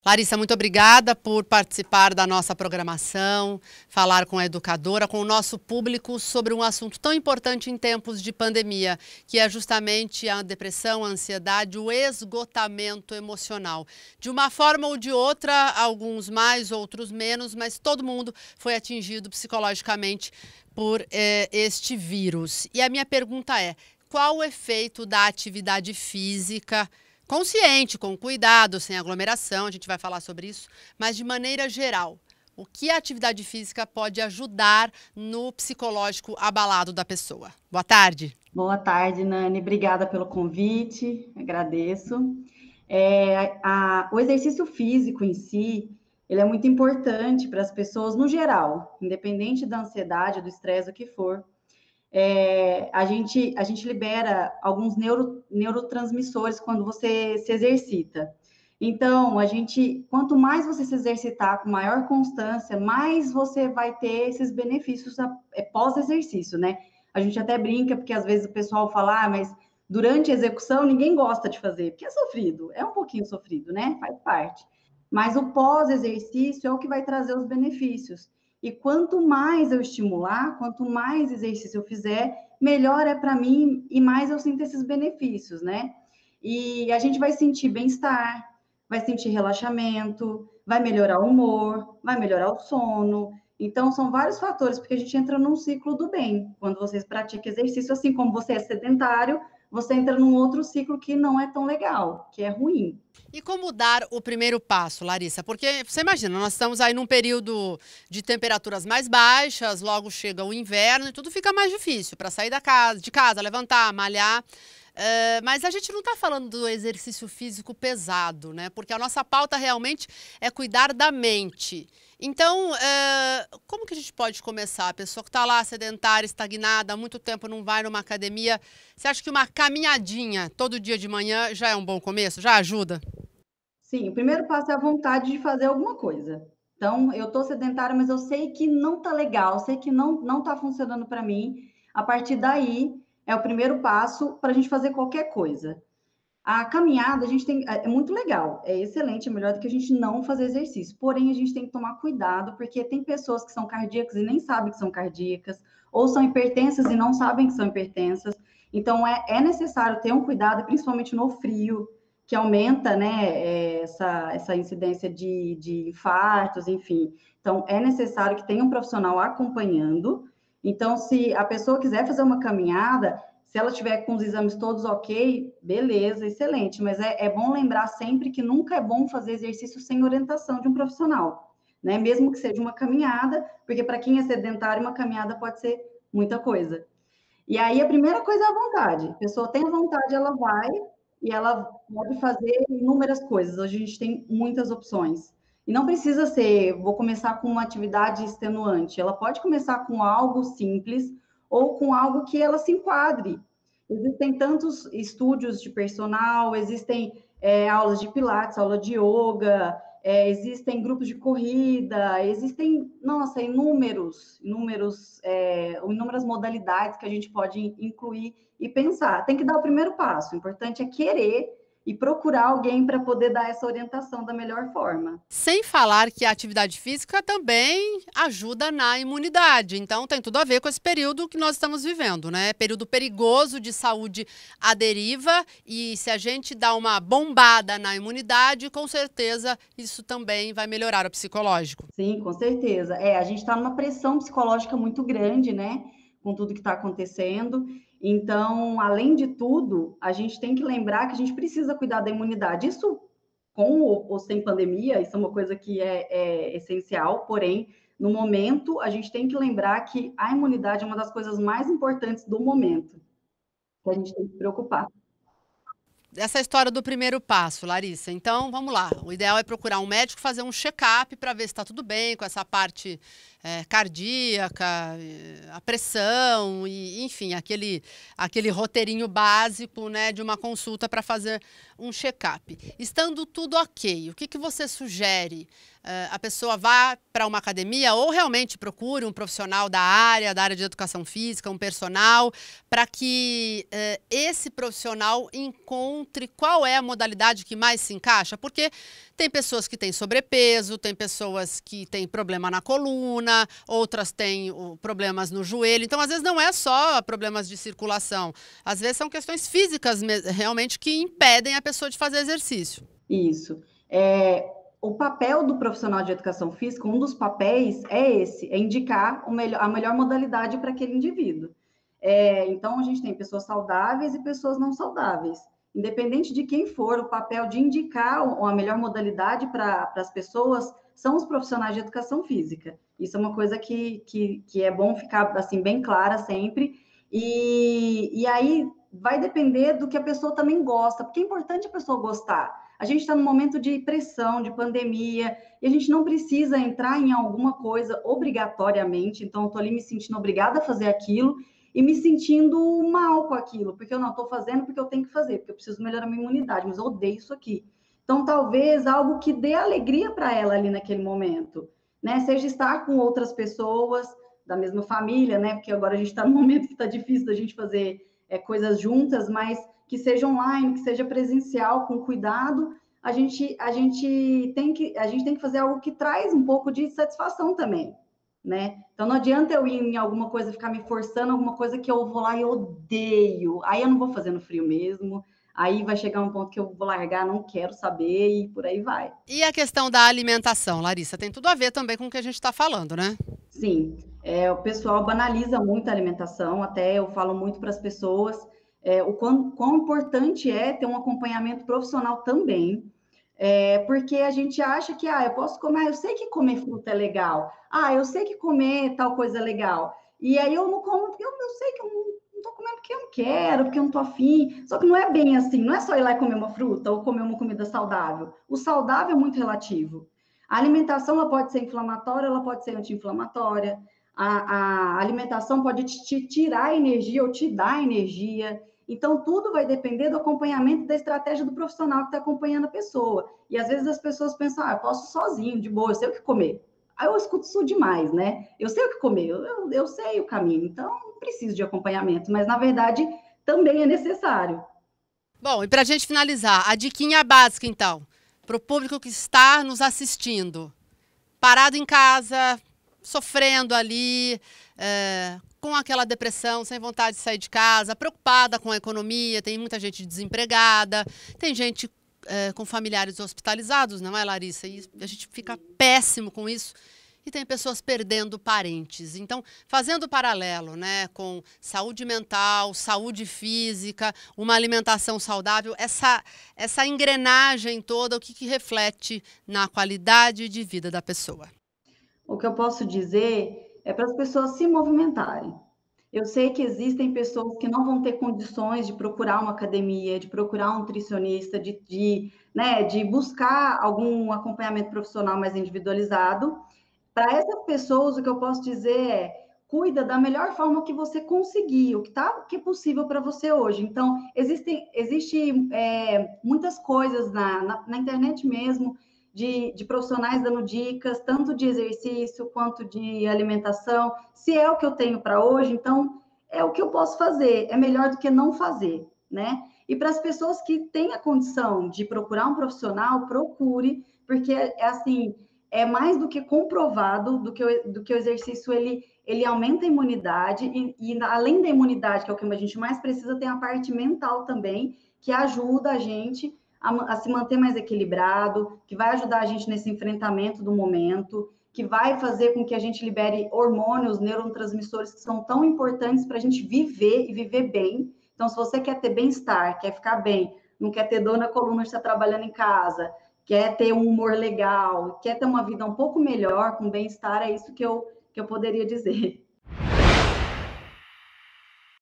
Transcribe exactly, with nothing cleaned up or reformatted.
Larissa, muito obrigada por participar da nossa programação, falar com a educadora, com o nosso público sobre um assunto tão importante em tempos de pandemia, que é justamente a depressão, a ansiedade, o esgotamento emocional. De uma forma ou de outra, alguns mais, outros menos, mas todo mundo foi atingido psicologicamente por eh, este vírus. E a minha pergunta é, qual o efeito da atividade física consciente, com cuidado, sem aglomeração, a gente vai falar sobre isso, mas de maneira geral, o que a atividade física pode ajudar no psicológico abalado da pessoa? Boa tarde. Boa tarde, Nani. Obrigada pelo convite, agradeço. É, a, o exercício físico em si, ele é muito importante para as pessoas no geral, independente da ansiedade, do estresse, o que for. É, a, gente, a gente libera alguns neuro, neurotransmissores quando você se exercita. Então, a gente, quanto mais você se exercitar com maior constância, mais você vai ter esses benefícios é, pós-exercício, né? A gente até brinca, porque às vezes o pessoal fala, ah, mas durante a execução ninguém gosta de fazer, porque é sofrido, é um pouquinho sofrido, né? Faz parte. Mas o pós-exercício é o que vai trazer os benefícios. E quanto mais eu estimular, quanto mais exercício eu fizer, melhor é para mim e mais eu sinto esses benefícios, né? E a gente vai sentir bem-estar, vai sentir relaxamento, vai melhorar o humor, vai melhorar o sono. Então, são vários fatores, porque a gente entra num ciclo do bem. Quando vocês praticam exercício, assim como você é sedentário, você entra num outro ciclo que não é tão legal, que é ruim. E como dar o primeiro passo, Larissa? Porque você imagina, nós estamos aí num período de temperaturas mais baixas, logo chega o inverno e tudo fica mais difícil para sair da casa, de casa, levantar, malhar. Uh, mas a gente não está falando do exercício físico pesado, né? Porque a nossa pauta realmente é cuidar da mente. Então, uh, como que a gente pode começar? A pessoa que está lá sedentária, estagnada, há muito tempo não vai numa academia, você acha que uma caminhadinha todo dia de manhã já é um bom começo? Já ajuda? Sim, o primeiro passo é a vontade de fazer alguma coisa. Então, eu estou sedentária, mas eu sei que não está legal, sei que não não está funcionando para mim. A partir daí, é o primeiro passo para a gente fazer qualquer coisa. A caminhada, a gente tem, é muito legal, é excelente, é melhor do que a gente não fazer exercício. Porém, a gente tem que tomar cuidado, porque tem pessoas que são cardíacas e nem sabem que são cardíacas, ou são hipertensas e não sabem que são hipertensas. Então, é, é necessário ter um cuidado, principalmente no frio, que aumenta, né, essa, essa incidência de, de infartos, enfim. Então, é necessário que tenha um profissional acompanhando. Então, se a pessoa quiser fazer uma caminhada, se ela tiver com os exames todos ok, beleza, excelente. Mas é, é bom lembrar sempre que nunca é bom fazer exercício sem orientação de um profissional, né? Mesmo que seja uma caminhada, porque para quem é sedentário, uma caminhada pode ser muita coisa. E aí a primeira coisa é a vontade. A pessoa tem a vontade, ela vai e ela pode fazer inúmeras coisas. Hoje a gente tem muitas opções. E não precisa ser, vou começar com uma atividade extenuante. Ela pode começar com algo simples ou com algo que ela se enquadre. Existem tantos estúdios de personal, existem é, aulas de pilates, aula de yoga, é, existem grupos de corrida, existem, nossa, inúmeros, inúmeros, é, inúmeras modalidades que a gente pode incluir e pensar. Tem que dar o primeiro passo, o importante é querer e procurar alguém para poder dar essa orientação da melhor forma. Sem falar que a atividade física também ajuda na imunidade. Então, tem tudo a ver com esse período que nós estamos vivendo, né? Período perigoso de saúde à deriva. E se a gente dá uma bombada na imunidade, com certeza isso também vai melhorar o psicológico. Sim, com certeza. É, a gente está numa pressão psicológica muito grande, né? Com tudo que está acontecendo. Então, além de tudo, a gente tem que lembrar que a gente precisa cuidar da imunidade. Isso com ou, ou sem pandemia, isso é uma coisa que é, é essencial, porém, no momento, a gente tem que lembrar que a imunidade é uma das coisas mais importantes do momento, que a gente tem que se preocupar. Essa história do primeiro passo, Larissa. Então, vamos lá. O ideal é procurar um médico, fazer um check-up para ver se está tudo bem com essa parte é, cardíaca, a pressão, e, enfim, aquele, aquele roteirinho básico, né, de uma consulta para fazer um check-up. Estando tudo ok, o que, que você sugere? Uh, a pessoa vá para uma academia ou realmente procure um profissional da área, da área de educação física, um personal, para que uh, esse profissional encontre encontre qual é a modalidade que mais se encaixa, porque tem pessoas que têm sobrepeso, tem pessoas que têm problema na coluna, outras têm o, problemas no joelho. Então, às vezes, não é só problemas de circulação. Às vezes, são questões físicas realmente que impedem a pessoa de fazer exercício. Isso. É, o papel do profissional de educação física, um dos papéis é esse, é indicar o melhor, a melhor modalidade para aquele indivíduo. É, então, a gente tem pessoas saudáveis e pessoas não saudáveis. Independente de quem for, o papel de indicar a melhor modalidade para as pessoas são os profissionais de educação física. Isso é uma coisa que, que, que é bom ficar assim, bem clara sempre. E, e aí vai depender do que a pessoa também gosta, porque é importante a pessoa gostar. A gente está num momento de pressão, de pandemia, e a gente não precisa entrar em alguma coisa obrigatoriamente. Então, eu estou ali me sentindo obrigada a fazer aquilo e me sentindo mal com aquilo, porque eu não estou fazendo porque eu tenho que fazer, porque eu preciso melhorar a minha imunidade, mas eu odeio isso aqui. Então, talvez algo que dê alegria para ela ali naquele momento, né? Seja estar com outras pessoas da mesma família, né? Porque agora a gente está num momento que está difícil da gente fazer é, coisas juntas, mas que seja online, que seja presencial, com cuidado, a gente, a gente tem que, a gente tem que fazer algo que traz um pouco de satisfação também. Né? Então não adianta eu ir em alguma coisa, ficar me forçando, alguma coisa que eu vou lá e odeio. Aí eu não vou fazer no frio mesmo. Aí vai chegar um ponto que eu vou largar, não quero saber e por aí vai. E a questão da alimentação, Larissa, tem tudo a ver também com o que a gente está falando, né? Sim, é, o pessoal banaliza muito a alimentação, até eu falo muito para as pessoas é, o quão, quão importante é ter um acompanhamento profissional também. É, porque a gente acha que, ah, eu posso comer, eu sei que comer fruta é legal, ah, eu sei que comer tal coisa é legal, e aí eu não como porque eu, eu sei que eu não, não tô comendo porque eu não quero, porque eu não tô afim, só que não é bem assim, não é só ir lá e comer uma fruta ou comer uma comida saudável, o saudável é muito relativo. A alimentação, ela pode ser inflamatória, ela pode ser anti-inflamatória, a, a alimentação pode te tirar energia ou te dar energia. Então, tudo vai depender do acompanhamento da estratégia do profissional que está acompanhando a pessoa. E às vezes as pessoas pensam, ah, eu posso sozinho, de boa, eu sei o que comer. Aí eu escuto isso demais, né? Eu sei o que comer, eu, eu, eu sei o caminho, então não preciso de acompanhamento, mas na verdade também é necessário. Bom, e para a gente finalizar, a diquinha básica, então, para o público que está nos assistindo, parado em casa, sofrendo ali, é, com aquela depressão, sem vontade de sair de casa, preocupada com a economia, tem muita gente desempregada, tem gente é, com familiares hospitalizados, não é, Larissa? E a gente fica péssimo com isso. E tem pessoas perdendo parentes. Então, fazendo paralelo, né, com saúde mental, saúde física, uma alimentação saudável, essa, essa engrenagem toda, o que, que reflete na qualidade de vida da pessoa? O que eu posso dizer é para as pessoas se movimentarem. Eu sei que existem pessoas que não vão ter condições de procurar uma academia, de procurar um nutricionista, de, de, né, de buscar algum acompanhamento profissional mais individualizado. Para essas pessoas, o que eu posso dizer é: cuida da melhor forma que você conseguir, o que, tá, o que é possível para você hoje. Então, existem existe, é, muitas coisas na, na, na internet mesmo, de, de profissionais dando dicas, tanto de exercício quanto de alimentação. Se é o que eu tenho para hoje, então é o que eu posso fazer, é melhor do que não fazer, né? E para as pessoas que têm a condição de procurar um profissional, procure, porque é assim, é mais do que comprovado do que o, do que o exercício ele, ele aumenta a imunidade e, e além da imunidade, que é o que a gente mais precisa, tem a parte mental também, que ajuda a gente a, a se manter mais equilibrado, que vai ajudar a gente nesse enfrentamento do momento, que vai fazer com que a gente libere hormônios, neurotransmissores que são tão importantes para a gente viver e viver bem. Então, se você quer ter bem-estar, quer ficar bem, não quer ter dor na coluna de estar trabalhando em casa, quer ter um humor legal, quer ter uma vida um pouco melhor, com bem-estar, é isso que eu, que eu poderia dizer.